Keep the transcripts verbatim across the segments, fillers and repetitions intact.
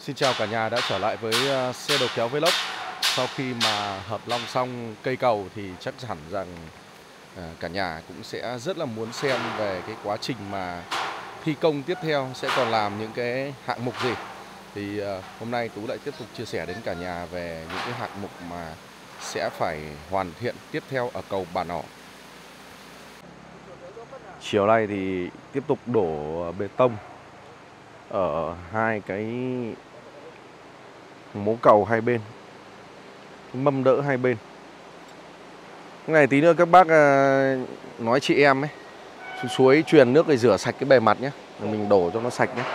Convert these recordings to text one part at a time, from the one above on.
Xin chào cả nhà đã trở lại với xe đầu kéo Vlog. Sau khi mà hợp long xong cây cầu thì chắc hẳn rằng cả nhà cũng sẽ rất là muốn xem về cái quá trình mà thi công tiếp theo sẽ còn làm những cái hạng mục gì. Thì hôm nay Tú lại tiếp tục chia sẻ đến cả nhà về những cái hạng mục mà sẽ phải hoàn thiện tiếp theo ở cầu Bà Nỏ. Chiều nay thì tiếp tục đổ bê tông ở hai cái mố cầu hai bên, mâm đỡ hai bên. Cái này tí nữa các bác nói chị em ấy, xuống suối truyền nước để rửa sạch cái bề mặt nhé, mình đổ cho nó sạch nhé.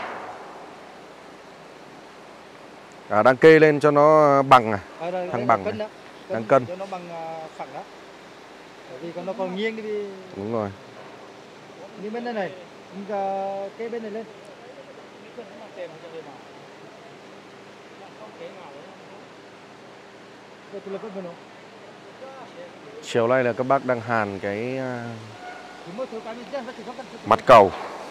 À, đang kê lên cho nó bằng à, à đây, thằng đây bằng cân đó. Cân, đang cân cho nó bằng phẳng đó, bởi vì còn nó còn nghiêng đi. Đúng rồi. Như bên đây này, cái bên này lên. Chiều nay là các bác đang hàn cái mặt cầu.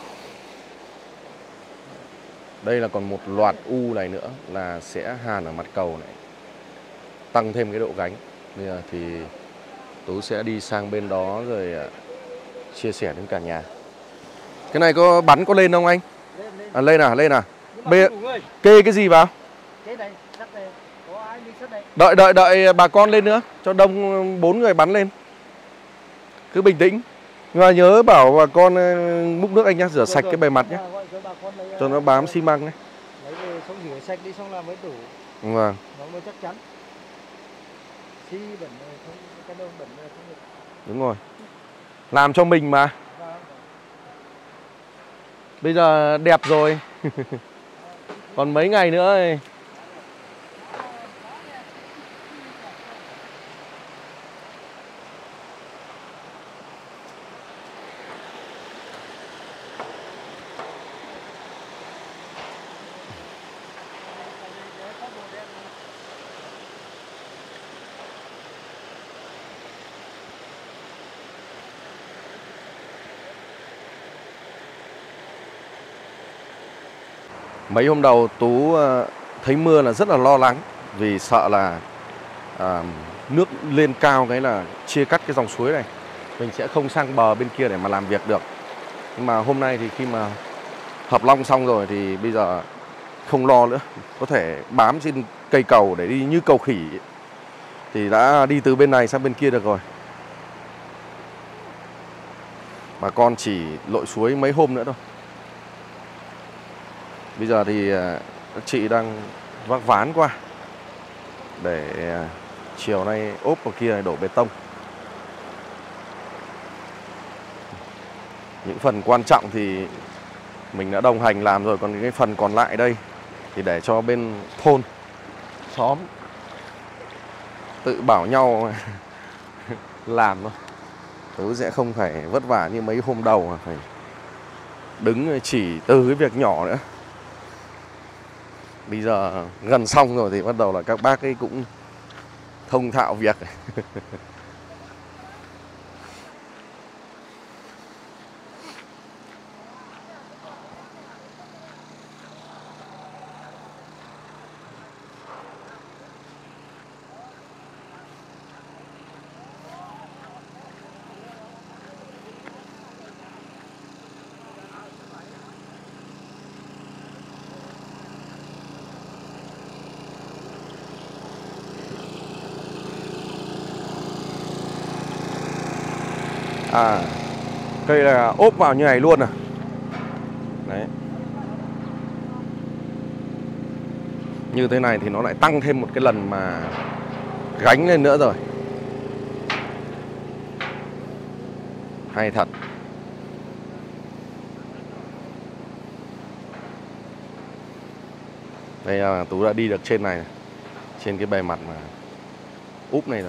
Đây là còn một loạt u này nữa là sẽ hàn ở mặt cầu này, tăng thêm cái độ gánh. Bây giờ thì Tú sẽ đi sang bên đó rồi chia sẻ đến cả nhà. Cái này có bắn có lên không anh? Lên, lên. À, lên à, lên à. Bê, kê cái gì vào? Cái này, sắt này, có ai đi sắt này. Đợi đợi đợi bà con lên nữa, cho đông bốn người bắn lên. Cứ bình tĩnh. Nhưng mà nhớ bảo bà con múc nước anh nhá, rửa sạch cái bề mặt nhé, cho nó bám xi măng ấy. Lấy về xong rửa sạch đi xong làm mới đủ. Vâng. Nó mới chắc chắn. Xi bẩn không, cái đâu bẩn không được. Đúng rồi. Làm cho mình mà. Bây giờ đẹp rồi. Còn mấy ngày nữa thì... Mấy hôm đầu Tú thấy mưa là rất là lo lắng, vì sợ là à, nước lên cao cái là chia cắt cái dòng suối này, mình sẽ không sang bờ bên kia để mà làm việc được. Nhưng mà hôm nay thì khi mà hợp long xong rồi thì bây giờ không lo nữa, có thể bám trên cây cầu để đi như cầu khỉ, thì đã đi từ bên này sang bên kia được rồi. Mà con chỉ lội suối mấy hôm nữa thôi. Bây giờ thì các chị đang vác ván qua để chiều nay ốp vào kia đổ bê tông. Những phần quan trọng thì mình đã đồng hành làm rồi, còn cái phần còn lại đây thì để cho bên thôn xóm tự bảo nhau làm thôi. Tú sẽ không phải vất vả như mấy hôm đầu mà phải đứng chỉ từ cái việc nhỏ nữa. Bây giờ gần xong rồi thì bắt đầu là các bác ấy cũng thông thạo việc. À, cây là ốp vào như này luôn à. Đấy. Như thế này thì nó lại tăng thêm một cái lần mà gánh lên nữa rồi. Hay thật. Đây là Tú đã đi được trên này, trên cái bề mặt mà úp này rồi.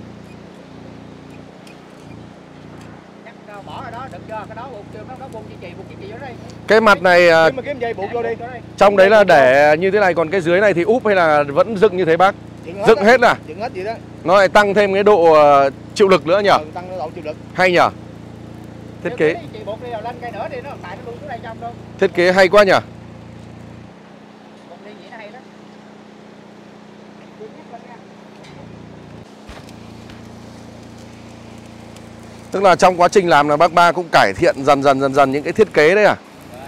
Cái mặt này trong đấy là để như thế này, còn cái dưới này thì úp hay là vẫn dựng như thế bác? Dựng hết à? Dựng hết vậy đó. Nó lại tăng thêm cái độ chịu lực nữa nhỉ? Ừ, tăng độ chịu lực. Hay nhỉ? Thiết kế. Thiết Thiết kế hay quá nhỉ? Tức là trong quá trình làm là bác Ba cũng cải thiện dần dần dần dần những cái thiết kế đấy à?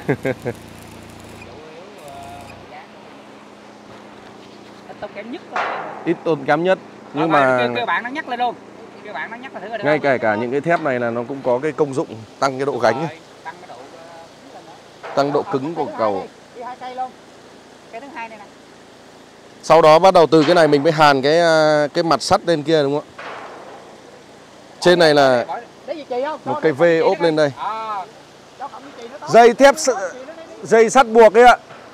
Tốn kém nhất. Ít tốn kém nhất. Nhưng mà kêu bạn nó nhắc lên luôn. Kêu bạn nó nhắc là thử rồi. ngay kể cả những cái thép này là nó cũng có cái công dụng tăng cái độ gánh, tăng cái độ tăng độ cứng của cầu. Đi hai cây luôn. Cái thứ hai này nè. Sau đó bắt đầu từ cái này mình mới hàn cái cái mặt sắt lên kia đúng không ạ? Trên này là một cây vê ốp lên đây. Dây thép dây sắt buộc ấy ạ.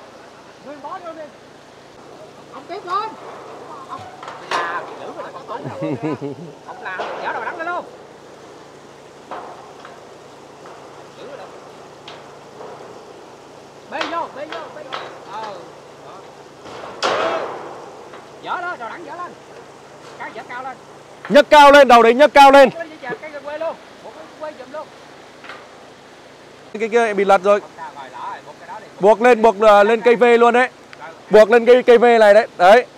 Bê vô, bê vô, bê vô. Ờ. Dở đó, đầu đẳng dở lên. Cái dở cao lên. Nhấc cao lên, đầu đấy nhấc cao lên. Cái quê luôn. Một cái quê giùm luôn. Cái kia bị lật rồi. Buộc lên, buộc lên cây vê luôn đấy. Buộc lên cây cây vê này đấy. Đấy.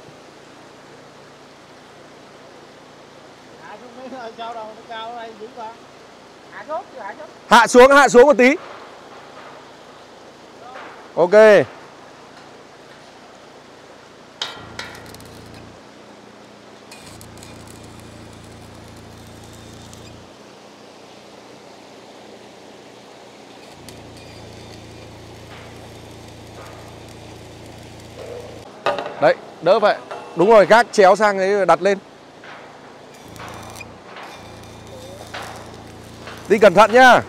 Hạ xuống, hạ xuống một tí. Ok. Đấy, đỡ vậy. Đúng rồi, gác chéo sang đấy đặt lên. Đi cẩn thận nhá.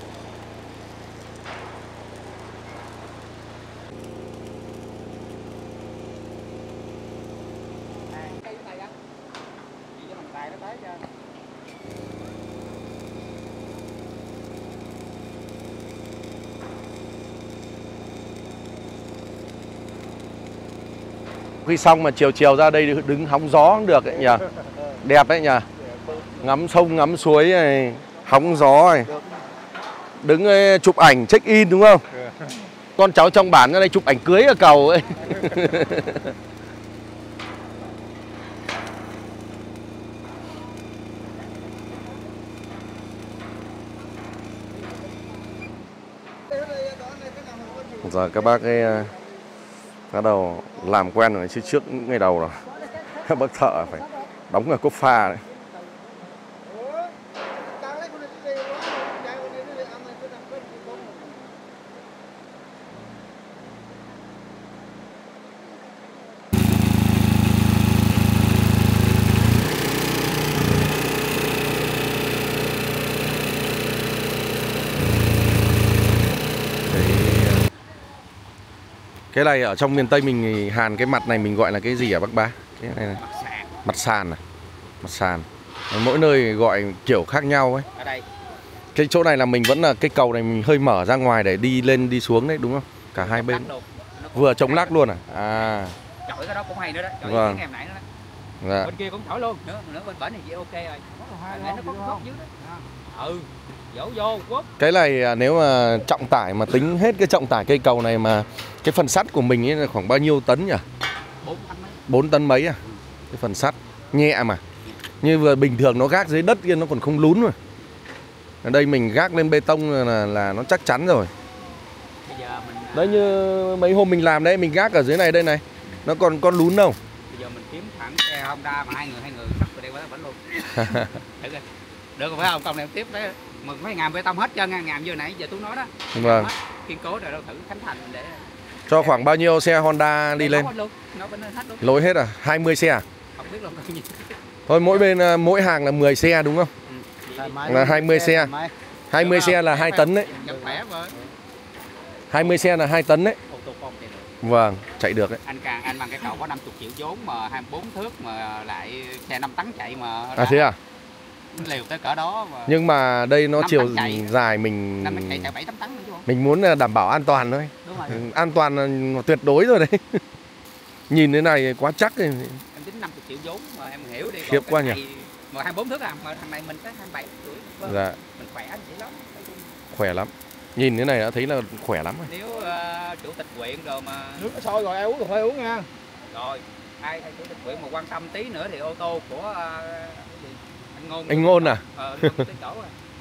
Khi xong mà chiều chiều ra đây đứng hóng gió cũng được ấy nhỉ. Đẹp đấy nhỉ. Ngắm sông ngắm suối này, hóng gió này. Đứng chụp ảnh check in đúng không? Con cháu trong bản ra đây chụp ảnh cưới ở cầu ấy. Giờ các bác ấy bắt đầu làm quen rồi chứ trước ngày đầu rồi. Các bác thợ phải đóng ở cốc pha đấy. Cái này ở trong miền Tây mình hàn cái mặt này mình gọi là cái gì hả bác Ba? Cái này, này. Mặt sàn à? Mặt sàn. Mỗi nơi gọi kiểu khác nhau ấy. Ở đây. Cái chỗ này là mình vẫn là cái cầu này mình hơi mở ra ngoài để đi lên đi xuống đấy đúng không? Cả hai bên. Vừa chống lắc luôn à? À. Chọi cái đó cũng hay nữa đó. Chọi vâng. cái em nãy nữa đó. Dạ. Bên kia cũng chọi luôn. Nữa nữa bên bển này chị ok rồi. Nó có gốc dưới đó. Ừ. Dỗ vô quất. Cái này nếu mà trọng tải mà tính hết cái trọng tải cây cầu này mà cái phần sắt của mình ấy là khoảng bao nhiêu tấn nhỉ? bốn tấn mấy à? Cái phần sắt nhẹ mà. Như vừa bình thường nó gác dưới đất kia nó còn không lún mà. Ở đây mình gác lên bê tông là là nó chắc chắn rồi. Bây giờ mình đấy như mấy hôm mình làm đấy mình gác ở dưới này đây này. Nó còn con lún đâu. Bây giờ mình kiếm thẳng xe Honda mà hai người hai người sắt vào đây vẫn luôn. Được rồi phải không? Công này tiếp đấy. Mình phải ngàm bê tông hết trơn nha, ngàm vừa nãy giờ tôi nói đó. Vâng. Kiên cố rồi đâu thử Khánh Thành để cho khoảng bao nhiêu xe Honda đi lên? Luôn. Nó bên hết luôn. Lối hết à? hai mươi xe à? Không biết luôn bao nhiêu. Thôi mỗi bên mỗi hàng là mười xe đúng không? Ừ. Là hai mươi xe. hai mươi xe là hai tấn đấy. hai mươi xe là hai tấn đấy. Vâng, chạy được đấy. Anh càng anh bằng cái cầu có năm mươi triệu vốn mà hai mươi bốn thước mà lại xe năm tấn chạy mà. À thế à? Liều tới cỡ đó mà. Nhưng mà đây nó chiều dài mình năm tấn chạy chạy bảy tám tấn chứ không? Mình muốn đảm bảo an toàn thôi. Đúng rồi. An toàn là tuyệt đối rồi đấy. Nhìn thế này quá chắc rồi. Em tính năm mươi triệu vốn mà em hiểu đi. Khiếp quá nhỉ. Mà hai mươi bốn thước à, mà thằng này mình tới hai mươi bảy tuổi. Vâng. Dạ. Mình khỏe anh chị lắm. Khỏe lắm. Nhìn thế này đã thấy là khỏe lắm rồi. Nếu uh, chủ tịch huyện rồi mà nước nó sôi rồi ai uống rồi phải uống nha. Rồi, ai hay chủ tịch huyện mà quan tâm tí nữa thì ô tô của uh, anh Ngôn. Anh Ngôn à? Ờ, tới chỗ rồi.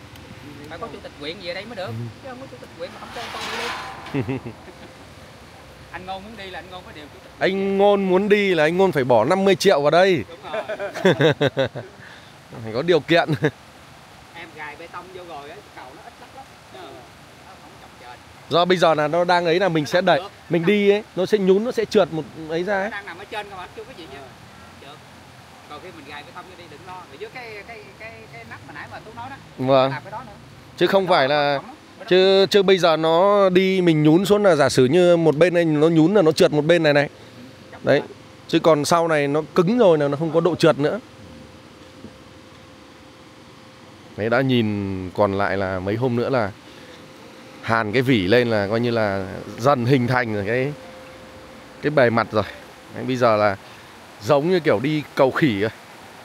phải có chủ tịch huyện về đây mới được, chứ không có chủ tịch huyện mà không cho con đi đi. Anh Ngôn muốn đi là anh Ngôn có điều chủ tịch. Anh Ngôn muốn đi là anh Ngôn phải bỏ năm mươi triệu vào đây. Đúng rồi. Phải có điều kiện. Em gài bê tông vô rồi á, cầu nó ít lắm lắm. Nó không chọc trời. Do bây giờ là nó đang ấy là mình sẽ đẩy, mình đi ấy, nó sẽ nhún, nó sẽ trượt một ấy ra ấy. Nó đang nằm ở trên cơ mà chưa có gì nha. Trượt. Còn khi mình gài bê tông vô đi đừng lo. Ở dưới cái cái cái cái nắp mà nãy mà Tú nói đó. Vâng. Làm cái đó nữa. Chứ không phải là chứ chứ bây giờ nó đi mình nhún xuống là giả sử như một bên này nó nhún là nó trượt một bên này này. Đấy. Chứ còn sau này nó cứng rồi là nó không có độ trượt nữa. Đấy, đã nhìn còn lại là mấy hôm nữa là hàn cái vỉ lên là coi như là dần hình thành rồi cái cái bề mặt rồi. Đấy, bây giờ là giống như kiểu đi cầu khỉ rồi.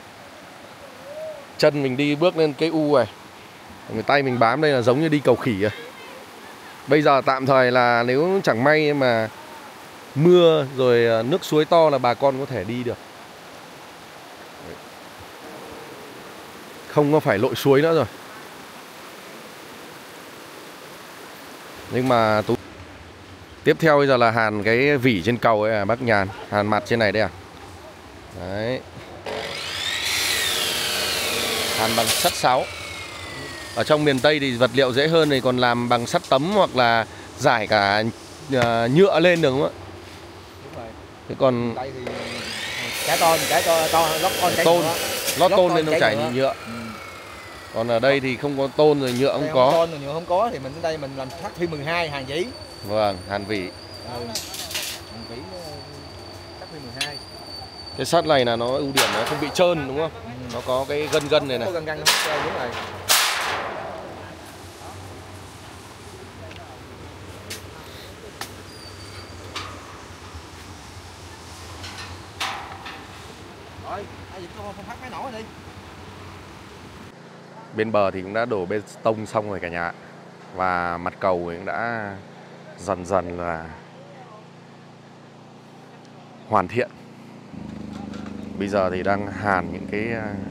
Chân mình đi bước lên cái u này, người tay mình bám đây là giống như đi cầu khỉ rồi. Bây giờ tạm thời là nếu chẳng may mà mưa rồi nước suối to là bà con có thể đi được. Không có phải lội suối nữa rồi. Nhưng mà Tú tiếp theo bây giờ là hàn cái vỉ trên cầu ấy à bác Nhàn. Hàn mặt trên này đây à. Đấy. Hàn bằng sắt sáo. Ở trong miền Tây thì vật liệu dễ hơn thì còn làm bằng sắt tấm hoặc là rải cả uh, nhựa lên được đúng không ạ? Đúng rồi. Thế còn đây thì chả to chả to to lót con tôn lót tôn lên nó chảy nhựa. nhựa. Ừ. Còn ở đây thì không có tôn rồi nhựa không đây có. Không tôn rồi nhựa không có thì mình ở đây mình làm sắt phi mười hai hàn vỉ. Vâng, hàn vỉ. Ừ. Hàn vỉ sắt phi mười hai. Cái sắt này là nó ưu điểm nó không bị trơn đúng không? Ừ. Nó có cái gân gân này này. Có gân gân không? Đúng rồi. Rồi, ai dịch không phát máy nổ đi. Bên bờ thì cũng đã đổ bê tông xong rồi cả nhà. Và mặt cầu cũng đã dần dần là hoàn thiện. Bây giờ thì đang hàn những cái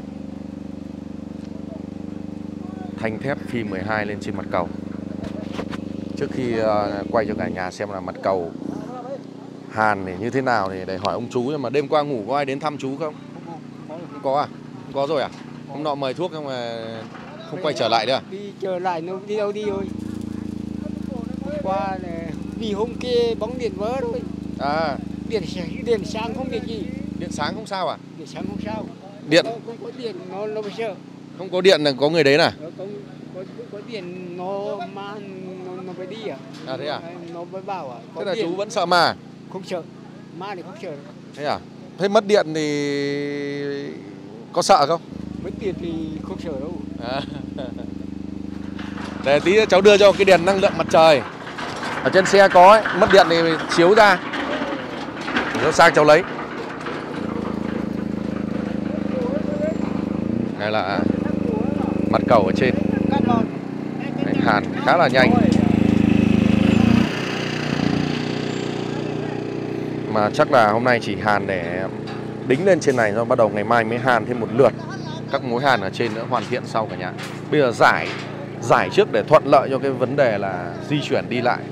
thanh thép phi mười hai lên trên mặt cầu. Trước khi quay cho cả nhà xem là mặt cầu hàn thì như thế nào thì để hỏi ông chú. Nhưng mà đêm qua ngủ có ai đến thăm chú không? Không có à? Không có rồi à? Hôm nọ mời thuốc nhưng mà không quay trở lại nữa à? Đi trở lại nó đi đâu đi rồi. Hôm qua này, vì hôm kia bóng điện vỡ thôi. À. Điện điện sáng không việc gì. Điện sáng không sao à? Điện sáng không sao. Điện không, không có điện nó nó phải sợ. Không có điện là có người đến à? Nó có có, có điện nó mà nó, nó phải đi à? À thế à? Nó mới bảo à? Có Thế là điện. chú vẫn sợ ma? Không sợ. Ma thì không sợ. Thế à? Thế mất điện thì có sợ không? Mất điện thì không sợ đâu. À. Để tí cháu đưa cho cái đèn năng lượng mặt trời. Ở trên xe có ấy, mất điện thì chiếu ra. Rồi sang cháu lấy. Đây là mặt cầu ở trên. Đấy, hàn khá là nhanh. Mà chắc là hôm nay chỉ hàn để đính lên trên này, rồi bắt đầu ngày mai mới hàn thêm một lượt. Các mối hàn ở trên nữa hoàn thiện sau cả nhà. Bây giờ giải giải trước để thuận lợi cho cái vấn đề là di chuyển đi lại.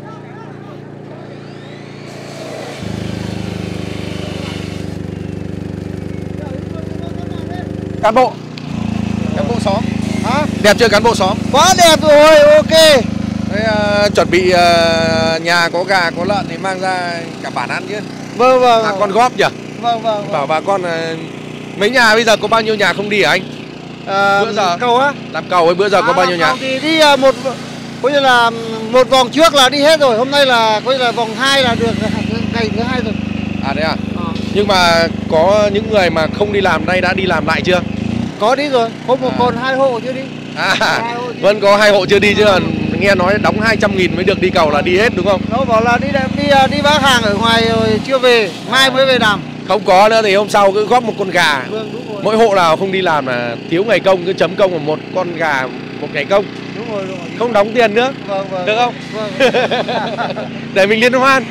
Cán bộ Cán bộ xóm. Hả? Đẹp chưa cán bộ xóm? Quá đẹp rồi, ok. Thế, uh, chuẩn bị uh, nhà có gà có lợn thì mang ra cả bản ăn chứ. Vâng vâng. Bà con góp nhỉ? Vâng vâng. Bảo bà con uh, mấy nhà bây giờ có bao nhiêu nhà không đi hả anh? À, bữa giờ cầu á? Làm cầu ấy bữa giờ à, có bao nhiêu nhà? Cầu thì đi uh, một coi như là một vòng trước là đi hết rồi, hôm nay là coi như là vòng hai là được ngày thứ hai rồi. À đấy à? À. Nhưng mà có những người mà không đi làm nay đã đi làm lại chưa? Có đi rồi, hôm một à. còn hai hộ chưa đi. À, vẫn có hai hộ chưa đi chứ. Nghe nói đóng hai trăm nghìn mới được đi cầu là đi hết đúng không? Nó bảo là đi đi đi bác hàng ở ngoài rồi chưa về, mai mới về làm. Không có nữa thì hôm sau cứ góp một con gà. Vâng, đúng rồi. Mỗi hộ nào không đi làm là thiếu ngày công cứ chấm công vào một con gà một ngày công. Đúng rồi, đúng rồi. Không đóng tiền nữa. Vâng, vâng. Được không? Vâng. Để mình liên hoan.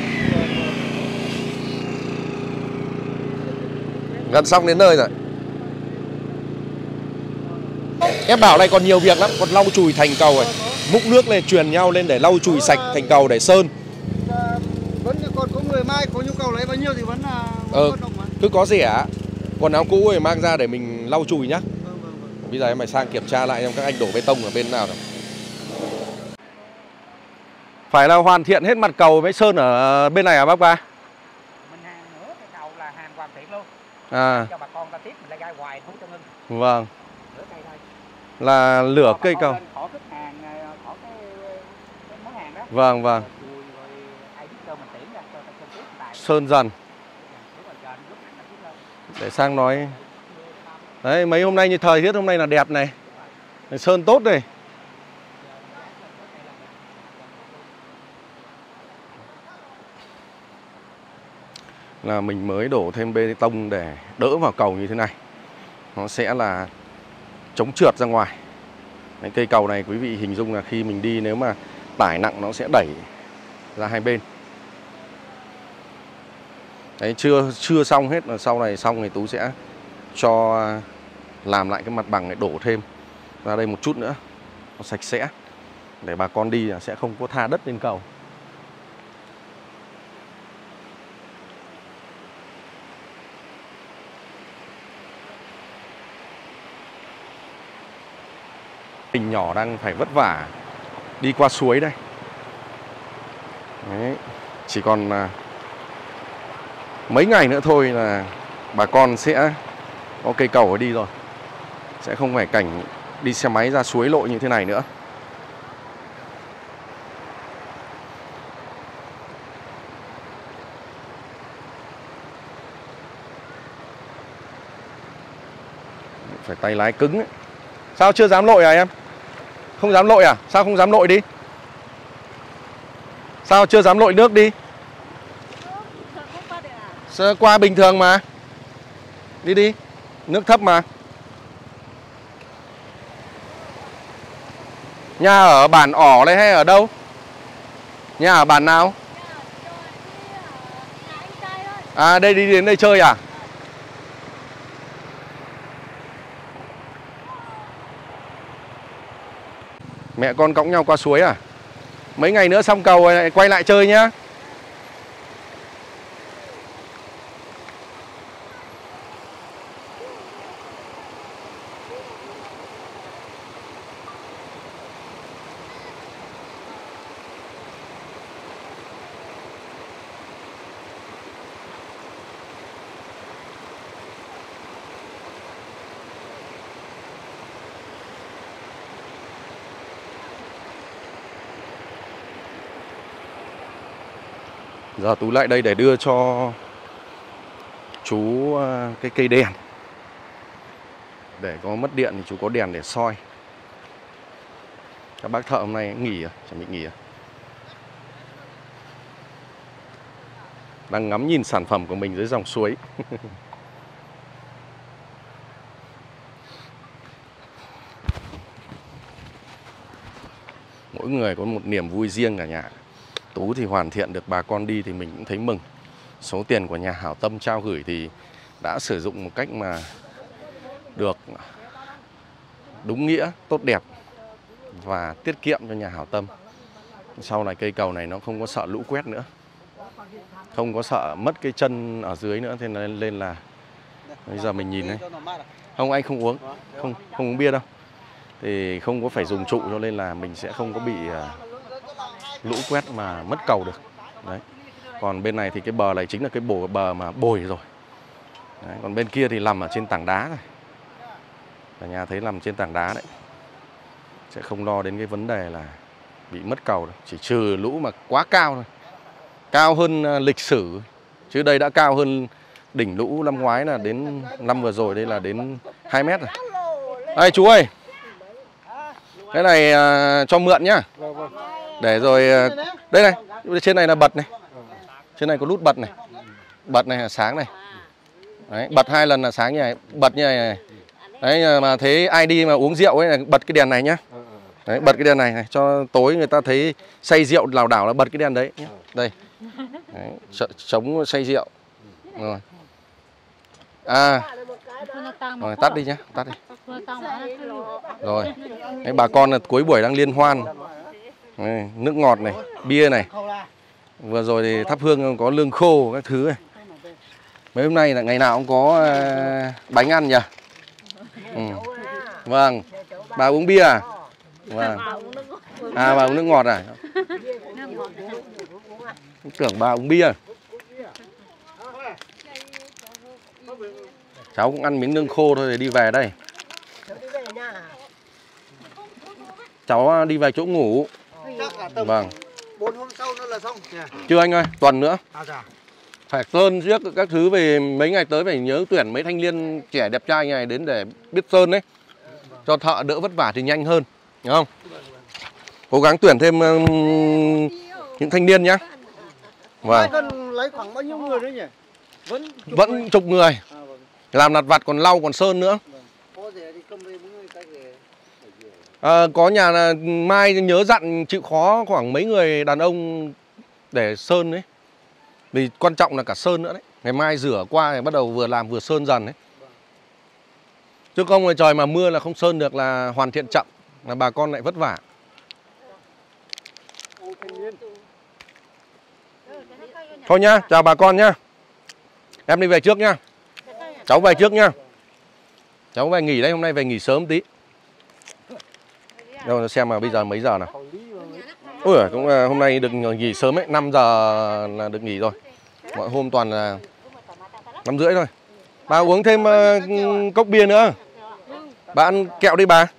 Gần xong đến nơi rồi. Em bảo này còn nhiều việc lắm, còn lau chùi thành cầu này, múc nước lên truyền nhau lên để lau chùi sạch thành cầu để sơn. Vẫn còn có người mai có nhu cầu lấy bao nhiêu thì vẫn là Ờ, cứ có rẻ quần áo cũ thì mang ra để mình lau chùi nhá. Vâng, vâng, vâng. Bây giờ em phải sang kiểm tra lại xem các anh đổ bê tông ở bên nào rồi. Phải là hoàn thiện hết mặt cầu với sơn ở bên này à bác ba? Mình hàng nữa cái cầu là hàng hoàn thiện luôn. À. Cho bà con ta tiếp mình lại gai hoài thú cho ngưng. Vâng. Nửa cây thôi. Là lửa cây cầu. Khỏi khách hàng, khỏi cái, cái món hàng đó. Vâng vâng. Sơn dần. Để sang nói. Đấy, mấy hôm nay như thời tiết hôm nay là đẹp này. Sơn tốt này. Là mình mới đổ thêm bê tông để đỡ vào cầu như thế này. Nó sẽ là chống trượt ra ngoài. Đấy, cây cầu này quý vị hình dung là khi mình đi nếu mà tải nặng nó sẽ đẩy ra hai bên. Đấy, chưa chưa xong hết, là sau này xong thì Tú sẽ cho làm lại cái mặt bằng để đổ thêm ra đây một chút nữa, nó sạch sẽ để bà con đi là sẽ không có tha đất lên cầu. Mình nhỏ đang phải vất vả đi qua suối đây. Đấy, chỉ còn mấy ngày nữa thôi là bà con sẽ có cây cầu ở đi rồi. Sẽ không phải cảnh đi xe máy ra suối lội như thế này nữa. Phải tay lái cứng ấy. Sao chưa dám lội à em? Không dám lội à? Sao không dám lội đi? Sao chưa dám lội nước đi? Sơ qua bình thường mà. Đi đi. Nước thấp mà. Nhà ở bản ỏ này hay ở đâu? Nhà ở bản nào? À đây đi đến đây chơi à? Mẹ con cõng nhau qua suối à? Mấy ngày nữa xong cầu lại quay lại chơi nhá. Giờ Tú lại đây để đưa cho chú cái cây đèn. Để có mất điện thì chú có đèn để soi. Các bác thợ hôm nay nghỉ à? Chẳng bị nghỉ à? Đang ngắm nhìn sản phẩm của mình dưới dòng suối. Mỗi người có một niềm vui riêng cả nhà. Tú thì hoàn thiện được bà con đi thì mình cũng thấy mừng. Số tiền của nhà hảo tâm trao gửi thì đã sử dụng một cách mà được đúng nghĩa, tốt đẹp và tiết kiệm cho nhà hảo tâm. Sau này cây cầu này nó không có sợ lũ quét nữa, không có sợ mất cái chân ở dưới nữa. Thế nên lên là bây giờ mình nhìn đấy. Không, anh không uống, không không uống bia đâu. Thì không có phải dùng trụ cho nên là mình sẽ không có bị lũ quét mà mất cầu được. Đấy. Còn bên này thì cái bờ này chính là cái bờ, bờ mà bồi rồi. Đấy. Còn bên kia thì nằm ở trên tảng đá rồi. Cả nhà thấy nằm trên tảng đá đấy. Sẽ không lo đến cái vấn đề là bị mất cầu đâu. Chỉ trừ lũ mà quá cao thôi. Cao hơn lịch sử. Chứ đây đã cao hơn đỉnh lũ năm ngoái là đến năm vừa rồi đây là đến hai mét rồi. Đây chú ơi. Cái này uh, cho mượn nhá. Để rồi uh, đây này, trên này là bật này. Trên này có nút bật này. Bật này là sáng này. Đấy, bật hai lần là sáng như này, bật như này, này. Đấy mà thấy ai đi mà uống rượu ấy bật cái đèn này nhá. Đấy, bật cái đèn này, này cho tối người ta thấy say rượu lảo đảo là bật cái đèn đấy nhá. Đây. Đấy, chống say rượu. Rồi. À. Rồi tắt đi nhá, tắt đi. Rồi, đấy, bà con là cuối buổi đang liên hoan. Đây, nước ngọt này, bia này. Vừa rồi thì thắp hương có lương khô các thứ này. Mấy hôm nay là ngày nào cũng có uh, bánh ăn nhỉ? Ừ. Vâng, bà uống bia à? Vâng. À, bà uống nước ngọt à? Tưởng bà uống bia. Cháu cũng ăn miếng lương khô thôi để đi về đây. Cháu đi về chỗ ngủ. Vâng. bốn hôm sau nữa là xong. Chưa anh ơi, tuần nữa. Phải sơn riết các thứ về mấy ngày tới phải nhớ tuyển mấy thanh niên trẻ đẹp trai này đến để biết sơn đấy. Cho thợ đỡ vất vả thì nhanh hơn, hiểu không? Cố gắng tuyển thêm uh, những thanh niên nhá. Vâng. Cần lấy khoảng bao nhiêu người nữa nhỉ? Vẫn chục Vẫn người. chục người. À, vâng. Làm lặt vặt còn lau còn sơn nữa. Có rẻ thì cầm về mấy người ta rẻ. À, có nhà là mai nhớ dặn chịu khó khoảng mấy người đàn ông để sơn đấy. Vì quan trọng là cả sơn nữa đấy. Ngày mai rửa qua thì bắt đầu vừa làm vừa sơn dần đấy. Chứ không thì trời mà mưa là không sơn được là hoàn thiện chậm, là bà con lại vất vả. Thôi nhá, chào bà con nhá. Em đi về trước nhá. Cháu về trước nhá. Cháu về nghỉ đây, hôm nay về nghỉ sớm tí. Đâu xem mà bây giờ mấy giờ nào. Ui, cũng hôm nay được nghỉ sớm ấy, năm giờ là được nghỉ rồi. Mọi hôm toàn là năm rưỡi thôi. Bà uống thêm uh, cốc bia nữa. Bà ăn kẹo đi bà.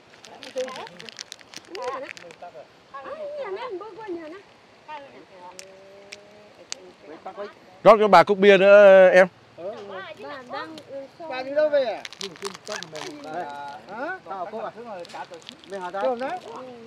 Rót cho bà cốc bia nữa em. Bà đi đâu về à? Hả? Nào cô à? Về Hà Giang. Đấy.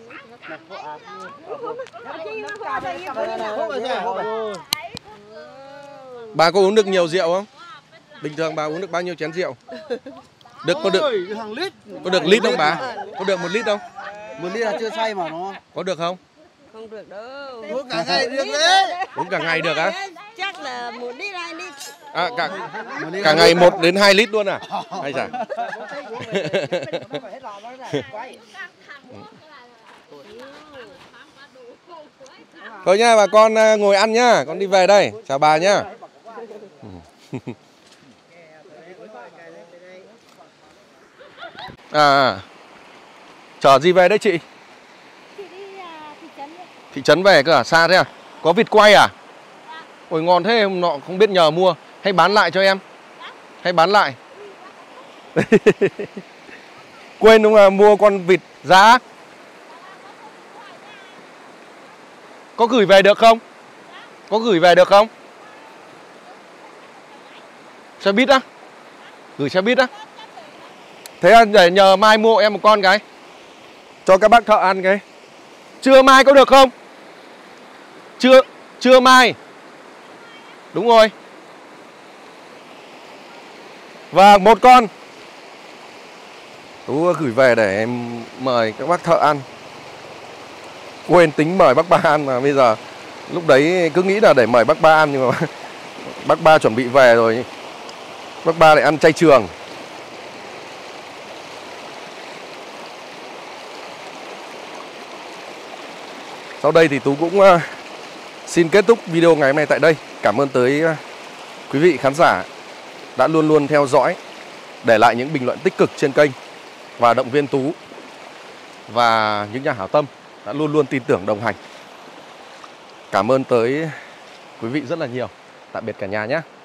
Bà có uống được nhiều rượu không? Bình thường bà uống được bao nhiêu chén rượu? Được có được hàng lít. Có được lít không bà? Có được một lít không? Một lít là chưa say mà nó. Có được không? Không được đâu. Uống cả ngày được đấy. Uống cả ngày được á? Chắc là một lít hai lít. À cả cả ngày một đến hai lít luôn à? Hay chả? Thôi nha, bà con ngồi ăn nhá, con đi về đây. Chào bà nhá. À, chở gì về đấy chị? Chị đi à, thị trấn. Thị trấn về cơ à? Xa thế à? Có vịt quay à? Ôi ngon thế, hôm nọ không biết nhờ mua. Hay bán lại cho em? Hay bán lại? Quên đúng là mua con vịt giá. Có gửi về được không? Có gửi về được không? Xe buýt á? Gửi xe buýt á? Thế để nhờ mai mua em một con cái. Cho các bác thợ ăn cái. Trưa mai có được không? Trưa, trưa mai. Đúng rồi. Và một con. Tú gửi về để em mời các bác thợ ăn. Quên tính mời bác Ba ăn mà bây giờ lúc đấy cứ nghĩ là để mời bác Ba ăn nhưng mà bác Ba chuẩn bị về rồi. Bác Ba lại ăn chay trường. Sau đây thì Tú cũng uh, xin kết thúc video ngày hôm nay tại đây. Cảm ơn tới uh, quý vị khán giả đã luôn luôn theo dõi, để lại những bình luận tích cực trên kênh và động viên Tú, và những nhà hảo tâm đã luôn luôn tin tưởng đồng hành. Cảm ơn tới quý vị rất là nhiều. Tạm biệt cả nhà nhé.